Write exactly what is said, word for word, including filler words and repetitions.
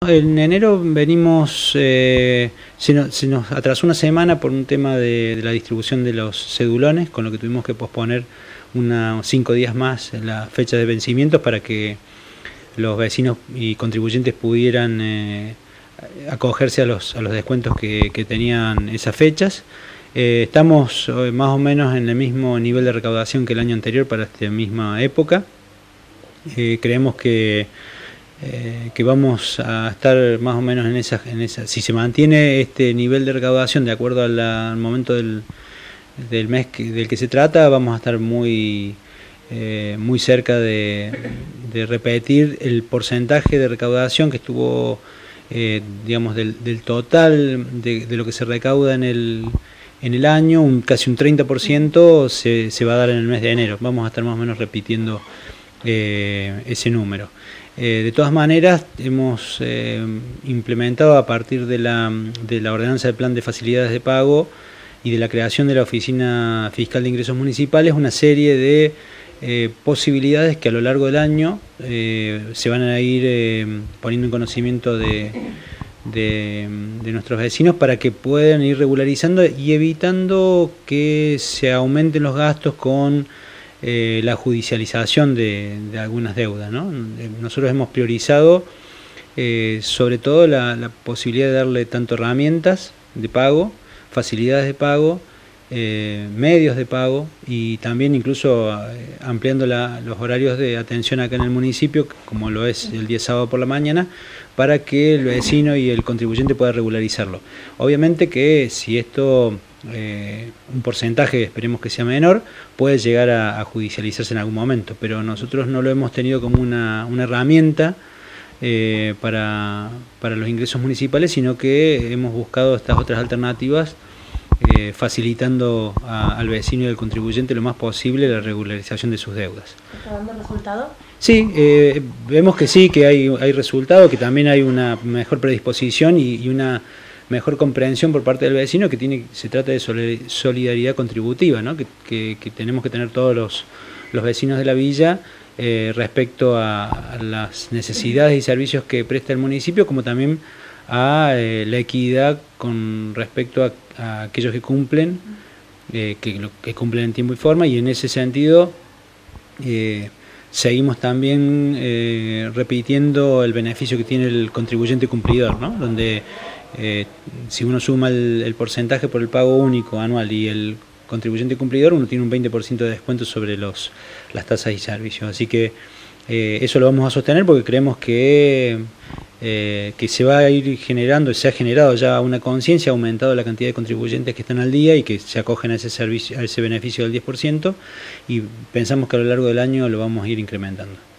En enero venimos, eh, se, nos, se nos atrasó una semana por un tema de, de la distribución de los cedulones, con lo que tuvimos que posponer unos cinco días más la fecha de vencimientos para que los vecinos y contribuyentes pudieran eh, acogerse a los, a los descuentos que, que tenían esas fechas. Eh, estamos más o menos en el mismo nivel de recaudación que el año anterior para esta misma época. Eh, creemos que Eh, que vamos a estar más o menos en esa, en esa, si se mantiene este nivel de recaudación de acuerdo a la, al momento del, del mes que, del que se trata, vamos a estar muy, eh, muy cerca de, de repetir el porcentaje de recaudación que estuvo, eh, digamos, del, del total de, de lo que se recauda en el, en el año, un, casi un treinta por ciento se, se va a dar en el mes de enero. Vamos a estar más o menos repitiendo eh, ese número. Eh, de todas maneras, hemos eh, implementado a partir de la, de la ordenanza del plan de facilidades de pago y de la creación de la Oficina Fiscal de Ingresos Municipales una serie de eh, posibilidades que a lo largo del año eh, se van a ir eh, poniendo en conocimiento de, de, de nuestros vecinos para que puedan ir regularizando y evitando que se aumenten los gastos con Eh, la judicialización de, de algunas deudas, ¿no? Nosotros hemos priorizado eh, sobre todo la, la posibilidad de darle tanto herramientas de pago, facilidades de pago, eh, medios de pago y también incluso eh, ampliando la, los horarios de atención acá en el municipio, como lo es el día sábado por la mañana, para que el vecino y el contribuyente pueda regularizarlo. Obviamente que si esto, eh, un porcentaje, esperemos que sea menor, puede llegar a, a judicializarse en algún momento, pero nosotros no lo hemos tenido como una, una herramienta eh, para, para los ingresos municipales, sino que hemos buscado estas otras alternativas, Eh, facilitando a, al vecino y al contribuyente lo más posible la regularización de sus deudas. ¿Está dando resultado? Sí, eh, vemos que sí, que hay, hay resultado, que también hay una mejor predisposición y, y una mejor comprensión por parte del vecino, que tiene, se trata de solidaridad contributiva, ¿no? que, que, que tenemos que tener todos los, los vecinos de la villa eh, respecto a, a las necesidades y servicios que presta el municipio, como también a eh, la equidad con respecto a, a aquellos que cumplen, eh, que, que cumplen en tiempo y forma, y en ese sentido eh, seguimos también eh, repitiendo el beneficio que tiene el contribuyente cumplidor, ¿no? Donde eh, si uno suma el, el porcentaje por el pago único anual y el contribuyente cumplidor, uno tiene un veinte por ciento de descuento sobre los, las tasas y servicios. Así que eh, eso lo vamos a sostener porque creemos que Eh, que se va a ir generando, se ha generado ya una conciencia, ha aumentado la cantidad de contribuyentes que están al día y que se acogen a ese servicio, a ese beneficio del diez por ciento, y pensamos que a lo largo del año lo vamos a ir incrementando.